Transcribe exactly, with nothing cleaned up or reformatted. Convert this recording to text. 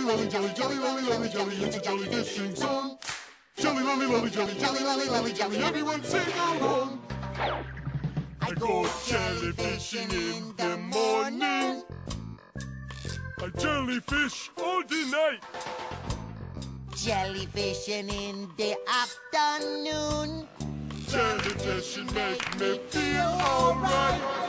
lolly, jelly, jelly, lolly, lolly, jelly, it's a jelly fishing song. Jelly, lolly, lolly, jelly, jelly, lolly, lolly, jelly, everyone sing along. I go jellyfishing in the morning. I jellyfish all the night. Jellyfishing in the afternoon. Jellyfishing make me feel alright.